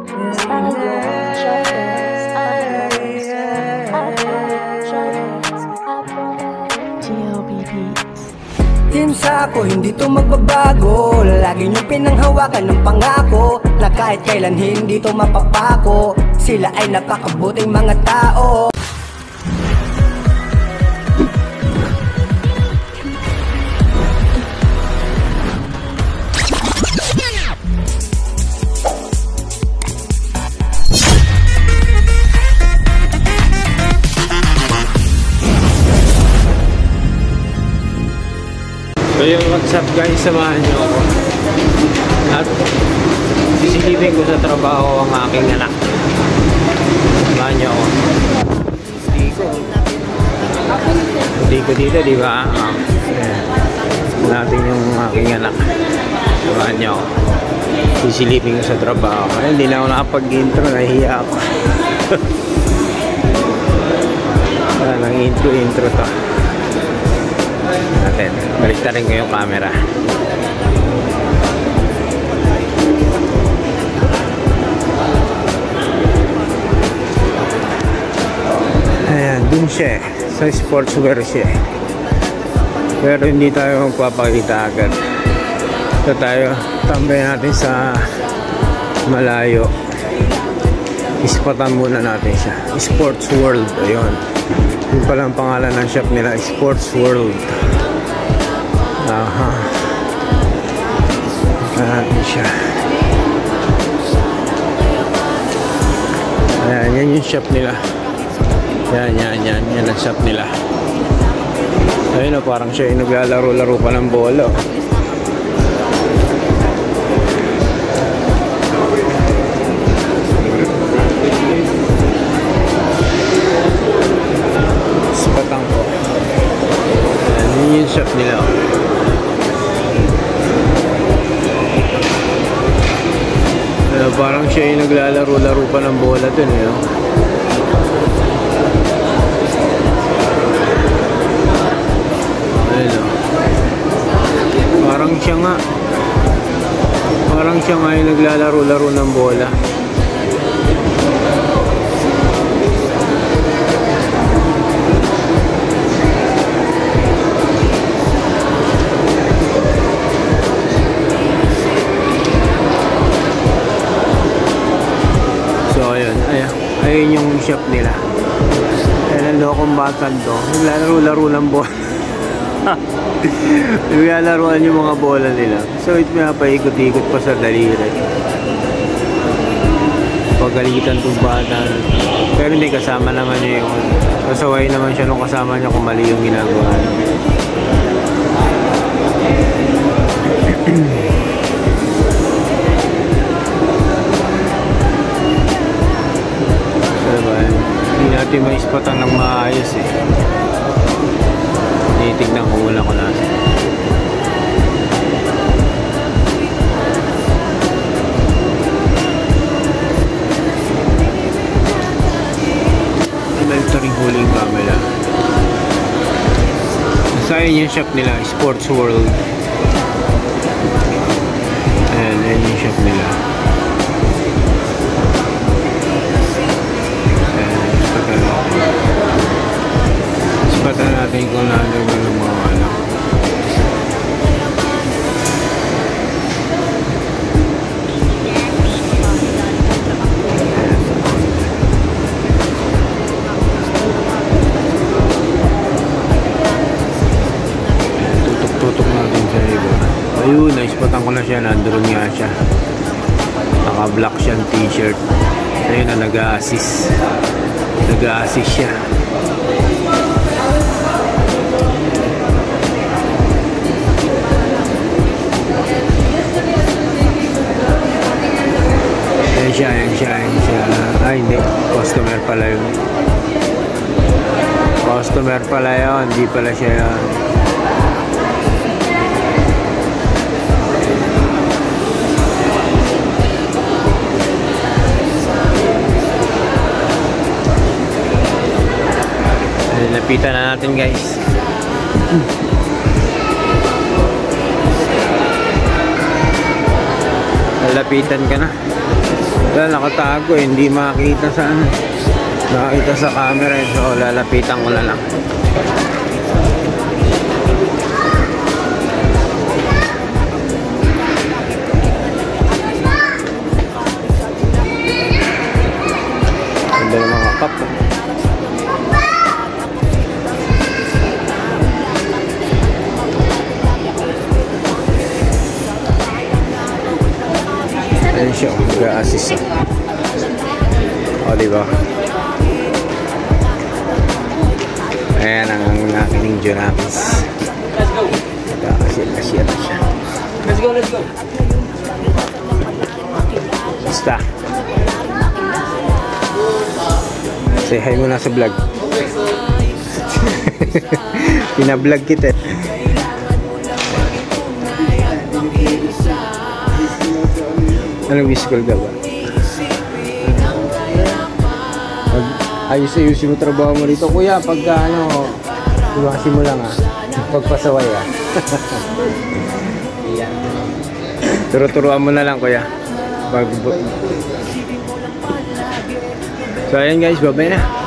Team Sako, hindi to magbabago. Lagi nyo pinanghawakan ng pangako na kahit kailan hindi to mapapako. Sila ay napakabuting mga tao. So yung what's up guys, samahan nyo ako at sisilipin ko sa trabaho ang aking anak. Samahan nyo ako. Hindi ko dito, di ba? Natin yung aking anak. Samahan nyo ako. Sisilipin ko sa trabaho. Ay, hindi na ako nakapag-intro, nahihiya ako. Nang intro to natin. Baliktarin ko yung camera. Ayan, dun siya sa sportswear siya. Pero hindi tayo magpapakita agad. So tayo, tambay natin sa malayo. Ispatan muna natin siya. Sports World, ayun. Yung palang pangalan ng shop nila, Sports World. Aha. Ayan siya. Ayan, yan yung shop nila. Yan ang shop nila. Ayun o, parang siya yung naglalaro-laro pa ng bola. Ispatan ko. Ayan, yun yung shop nila. Parang siya yung naglalaro-laro pa ng bola dun eh. Ayun o. Parang siya nga yung naglalaro-laro ng bola. Ayun yung shop nila. Ayan ang lokong batan to. Naglalaro-laro ng bola. Naglalaroan yung mga bola nila. So ito may paikot-ikot pa sa daliri. Pagalitan itong batan. Pero hindi, kasama naman niya yung kasaway naman siya nung kasama niya kung mali yung ginagawa. Hindi natin maispatan ng maayos eh. Tinitignan ko muna ko na. Ito rin huling camera. Nasaan yung shop nila, Sports World. Ayan yung shop nila. Ispatan natin kung nandun yung mga ano. Tutok-tutok natin sa iba. Ayun, naispatan ko na siya. Nandun nga siya. Naka-black siyang t-shirt. Ayun na, nag-a-assist. Nag-a-assist siya. Ayan siya. Ay, hindi. Customer pala yun. Customer pala yun. Hindi pala siya yun. Lapitan na natin guys. Lapitan ka na. Wala, nakatago eh. Hindi makita sa ano. Nakita sa camera eh. So lalapitan ko na lang. Ganda ng mga cup. Ayan siya, mag-a-assist. O, diba? Ayan ang aking Jonapis. Mag-a-assist na siya. Let's go, let's go. Basta. Say hi muna sa vlog. Pina-vlog kita. Anong wish call ka ba? Ayos-ayusin mo trabaho mo dito. Kuya, pagka ano, iwasin mo lang pagpasaway Turo-turuan mo na lang, kuya. So, ayan guys, babay na.